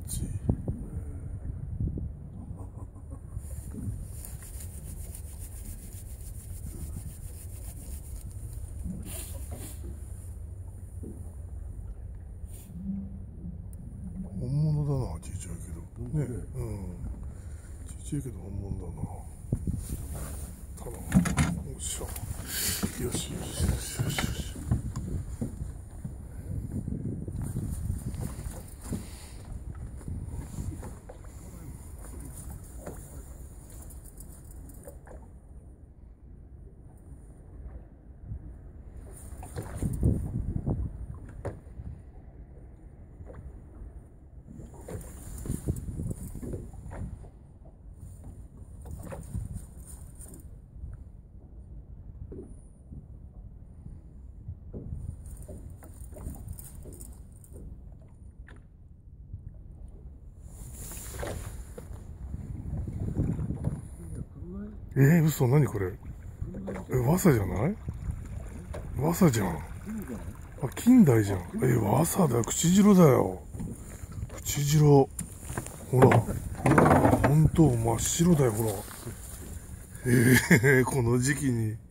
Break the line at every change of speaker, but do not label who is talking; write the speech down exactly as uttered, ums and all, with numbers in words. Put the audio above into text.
ち。本物だな、ちっちゃいけどね。うん、ちっちゃいけど本物だな。頼む。よっしゃ。よしよしよしよしよし。えー、嘘、何これ。え、ワサじゃない？ワサじゃん。あ、近代じゃん。え、ワサだよ。口白だよ。口白。ほら。うわ、ほんと、真っ白だよ、ほら。えー、この時期に。